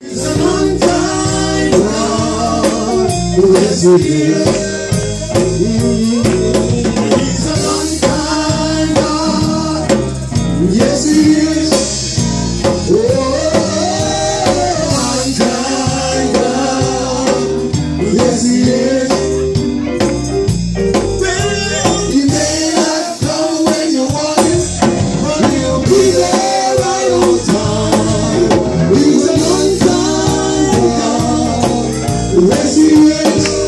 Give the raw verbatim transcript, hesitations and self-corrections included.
He's an on-time God. Yes, He is. He's an on-time God. Yes, He is. Oh, on-time God. Yes, He is. Well, He may not come when you want it, but He'll be there right on time. He's an on-time God. Yes, He is.